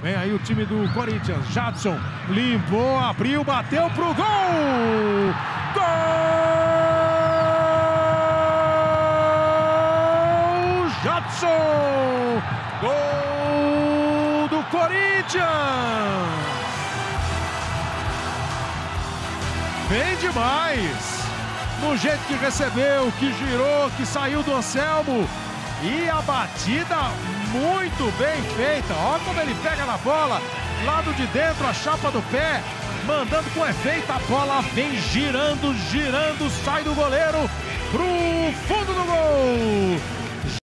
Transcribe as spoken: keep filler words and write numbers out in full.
Vem aí o time do Corinthians. Jadson limpou, abriu, bateu pro gol! Gol! Jadson! Gol do Corinthians! Bem demais! No jeito que recebeu, que girou, que saiu do Anselmo. E a batida muito bem feita. Olha como ele pega na bola, lado de dentro, a chapa do pé, mandando com efeito. A bola vem girando, girando, sai do goleiro pro fundo do gol.